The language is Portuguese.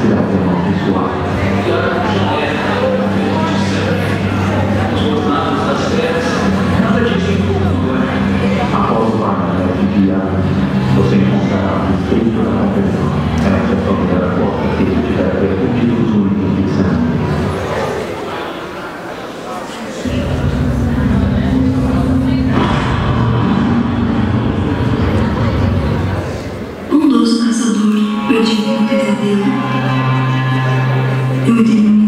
será o tema pessoal. Após o pagamento de viagem, você encontrará o espírito da competição. Essa é a sua primeira porta, se tiver percutido os únicos de sangue. Um doce caçador, eu tive um pesadelo. Eu me